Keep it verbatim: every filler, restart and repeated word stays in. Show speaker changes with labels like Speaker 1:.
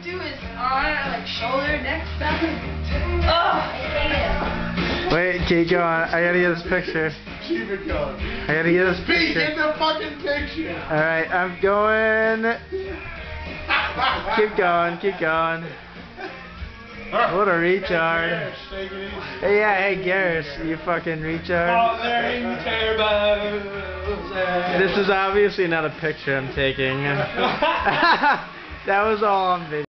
Speaker 1: do his arm, like shoulder, neck stuff. Oh, I hate it.
Speaker 2: Wait, keep going. I gotta get this picture.
Speaker 3: Keep it going.
Speaker 2: I gotta get this
Speaker 3: Pete,
Speaker 2: picture.
Speaker 3: get the fucking picture.
Speaker 2: Alright, I'm going. Keep going, keep going. What a retard.
Speaker 3: Take it easy.
Speaker 2: Hey, yeah, hey, Gerrish, you fucking retard.
Speaker 3: Oh, there you turbo.
Speaker 2: This is obviously not a picture I'm taking. That was all on video.